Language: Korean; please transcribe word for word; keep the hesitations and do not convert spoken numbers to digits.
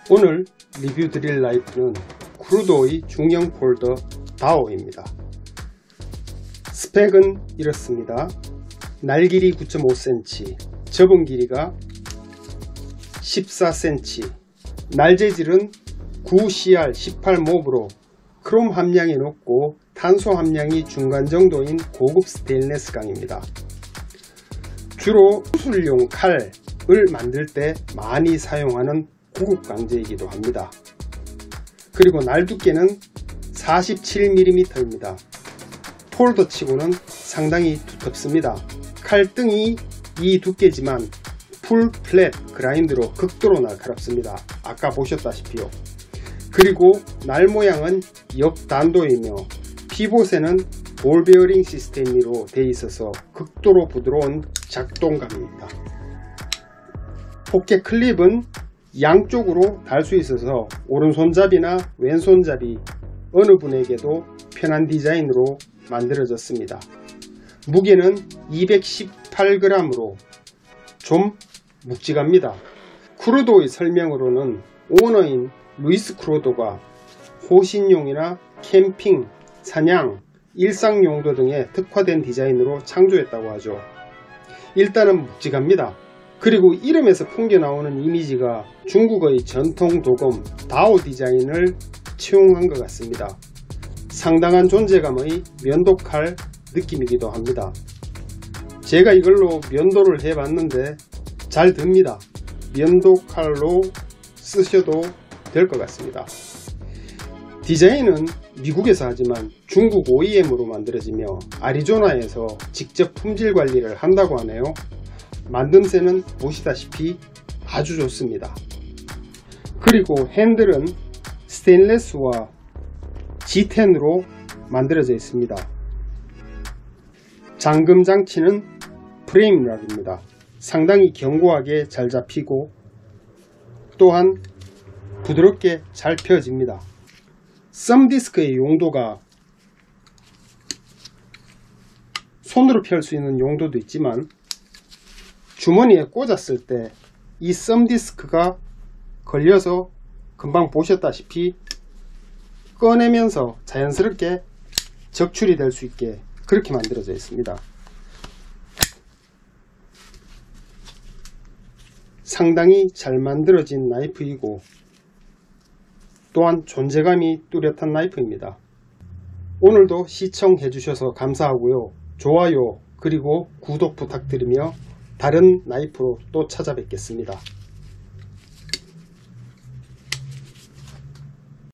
오늘 리뷰 드릴 나이프는 크루도의 중형 폴더 다오입니다. 스펙은 이렇습니다. 날 길이 구 점 오 센티미터, 접은 길이가 십사 센티미터, 날 재질은 구 씨 알 십팔 몹으로 크롬 함량이 높고 탄소 함량이 중간 정도인 고급 스테인리스 강입니다. 주로 수술용 칼을 만들 때 많이 사용하는 고급 강제이기도 합니다. 그리고 날 두께는 사십칠 밀리미터입니다. 폴더 치고는 상당히 두텁습니다. 칼등이 이 두께지만 풀 플랫 그라인드로 극도로 날카롭습니다. 아까 보셨다시피요. 그리고 날 모양은 역단도이며 피봇에는 볼 베어링 시스템으로 되어 있어서 극도로 부드러운 작동감입니다. 포켓 클립은 양쪽으로 달 수 있어서 오른손잡이나 왼손잡이 어느 분에게도 편한 디자인으로 만들어졌습니다. 무게는 이백십팔 그램으로 좀 묵직합니다. 크루도의 설명으로는 오너인 루이스 크루도가 호신용이나 캠핑, 사냥, 일상 용도 등에 특화된 디자인으로 창조했다고 하죠. 일단은 묵직합니다. 그리고 이름에서 풍겨나오는 이미지가 중국의 전통 도검 다오 디자인을 채용한 것 같습니다. 상당한 존재감의 면도칼 느낌이기도 합니다. 제가 이걸로 면도를 해봤는데 잘 듭니다. 면도칼로 쓰셔도 될 것 같습니다. 디자인은 미국에서 하지만 중국 오이엠으로 만들어지며 애리조나에서 직접 품질 관리를 한다고 하네요. 만듦새는 보시다시피 아주 좋습니다. 그리고 핸들은 스테인리스와 지 텐으로 만들어져 있습니다. 잠금 장치는 프레임락입니다. 상당히 견고하게 잘 잡히고 또한 부드럽게 잘 펴집니다. 썸디스크의 용도가 손으로 펼 수 있는 용도도 있지만 주머니에 꽂았을 때 이 썸디스크가 걸려서 금방 보셨다시피 꺼내면서 자연스럽게 적출이 될 수 있게 그렇게 만들어져 있습니다. 상당히 잘 만들어진 나이프이고 또한 존재감이 뚜렷한 나이프입니다. 오늘도 시청해 주셔서 감사하고요. 좋아요 그리고 구독 부탁드리며 다른 나이프로 또 찾아뵙겠습니다.